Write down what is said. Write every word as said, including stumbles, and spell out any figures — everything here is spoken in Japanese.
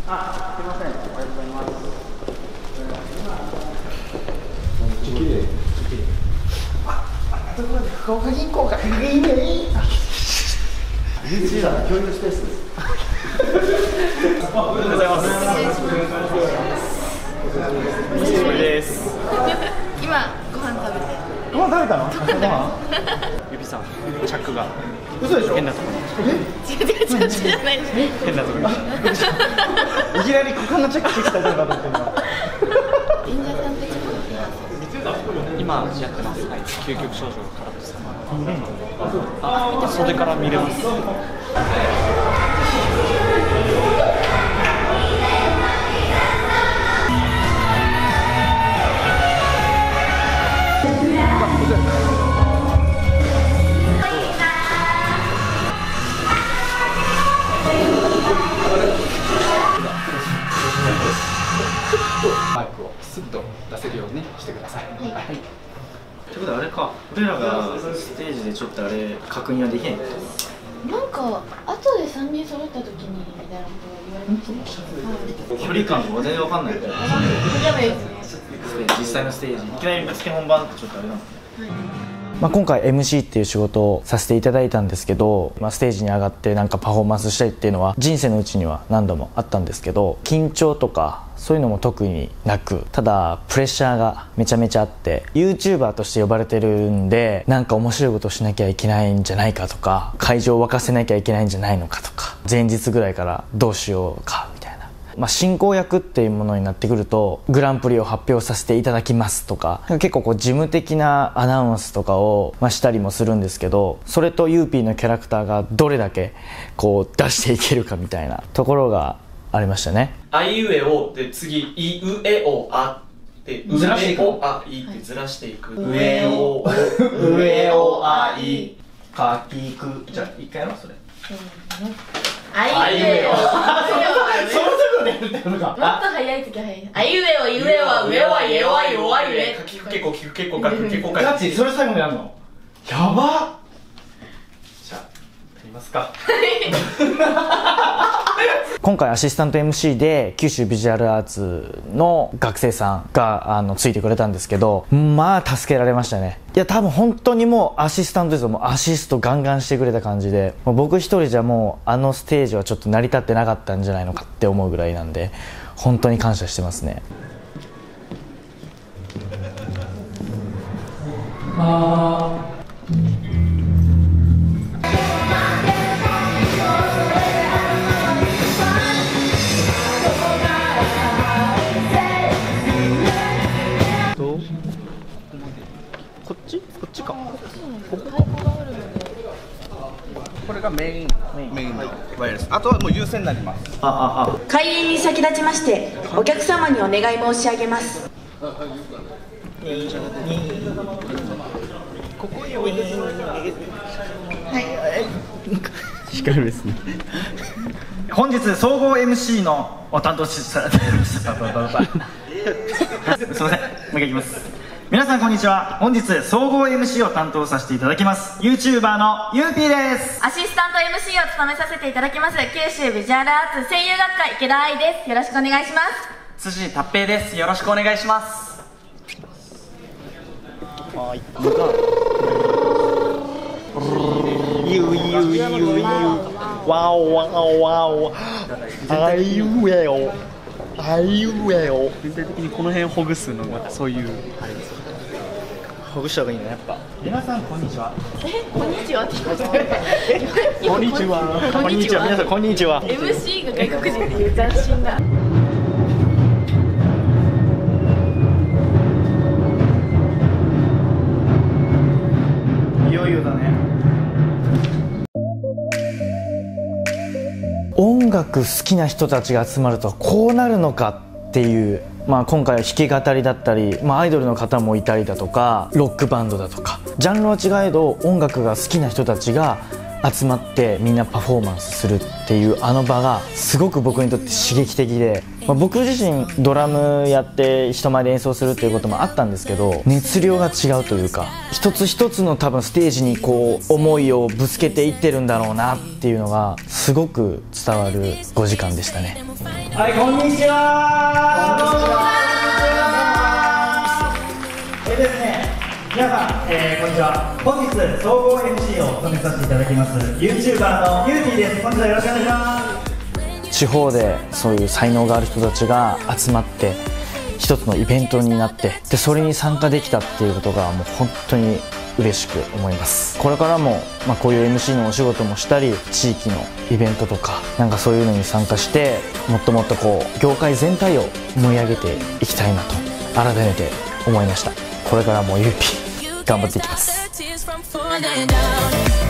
あ、すみません。ありがとうございます。めっちゃ綺麗。あ、あところで福岡銀行がいいね。ユーチューバーの教育スペースです。おはようございます。お久しぶりです。 今ご飯食べて。 ご飯食べたの？ご飯？ 指さん、チャックが嘘でしょ？ 変なところに。 違う違う違うじゃないです。 変なところに。 いきなり股間のチェックしてきたのかと思ってんだ。 演者さんってちょっと今やってます。はい、究極症状からです。あ、袖から見れます。 マイクをスッと出せるようにしてください。はい。はい、 ということはあれか、俺らがステージでちょっとあれ確認はできないんだよ。 なんか後でさんにん揃った時にみたいなことを言われました。はい。 距離感が全然わかんないから。 やばいですね。 実際のステージ、いきなりぶつけ本番ってちょっとあれなんですね。 まあ今回 エムシー っていう仕事をさせていただいたんですけど、まあ、ステージに上がってなんかパフォーマンスしたいっていうのは人生のうちには何度もあったんですけど、緊張とかそういうのも特になく、ただプレッシャーがめちゃめちゃあって、 ユーチューバー として呼ばれてるんでなんか面白いことをしなきゃいけないんじゃないかとか、会場を沸かせなきゃいけないんじゃないのかとか、前日ぐらいからどうしようかみたいな。まあ、進行役っていうものになってくると、グランプリを発表させていただきますとか、結構こう事務的なアナウンスとかを、まあ、したりもするんですけど、それと ユーピー のキャラクターがどれだけこう出していけるかみたいなところがありましたね。 あいうえおって次いうえおあってずらしていくおあいってずらしていく、 うえおうえおあいかきく。じゃあ一回やろうそれ。 あいうえお。 その速度でやるってのか。 もっと早い時は早い。あいうえお、ゆえは、上は、えは、よは、ゆえ。 かきくけこきくけこかくけこかガチそれ最後にやるの？やばっ。 じゃあやりますか。 今回アシスタント エムシー で九州ビジュアルアーツの学生さんがあのついてくれたんですけど、まあ助けられましたね。いや多分本当にもうアシスタントですよ。もうアシストガンガンしてくれた感じで、もう僕一人じゃもうあのステージはちょっと成り立ってなかったんじゃないのかって思うぐらいなんで、本当に感謝してますね。 あーこっち？こっちか。 これがメインメインのワイヤレス。あとはもう有線になります。 あああ。 開演に先立ちましてお客様にお願い申し上げます。 ここに置いてください。 光るですね。 本日総合 エムシー のお担当しさすいません、もう一回いきます。皆さんこんにちは。本日総合 エムシー を担当させていただきます ユーチューバー のゆうぴーです。 アシスタント エムシー を務めさせていただきます九州ビジュアルアーツ声優学科池田愛です。よろしくお願いします。 辻達平です。よろしくお願いします。 はい。ゆうゆうゆうゆう。わおわおわお。あいうえお。あいうえお。全体的にこの辺ほぐすのがそういうあれですか。ほぐした方がいいねやっぱ。 皆さんこんにちは。 え、こんにちはって言ってた。 こんにちは。こんにちは。皆さんこんにちは。 エムシー が外国人っていう斬新な。 いよいよだね。 音楽好きな人たちが集まるとこうなるのかっていう、まあ、今回は弾き語りだったり、まあ、アイドルの方もいたりだとかロックバンドだとかジャンルは違えど音楽が好きな人たちが集まってみんなパフォーマンスするっていうあの場がすごく僕にとって刺激的で、まあ、僕自身ドラムやって人前で演奏するっていうこともあったんですけど、熱量が違うというか、一つ一つの多分ステージにこう思いをぶつけていってるんだろうなっていうのがすごく伝わるごじかんでしたね。 はい、こんにちは。こんにちは。えですね、皆さん、えー、こんにちは。本日総合 エムシー を務めさせていただきます YouTuber のゆうティです。本日はよろしくお願いします。 地方でそういう才能がある人たちが集まって一つのイベントになって、でそれに参加できたっていうことがもう本当に嬉しく思います。これからも、まあ、こういう エムシー のお仕事もしたり、地域のイベントとかなんかそういうのに参加して、もっともっとこう業界全体を盛り上げていきたいなと改めて思いました。これからもゆうぴ頑張っていきます。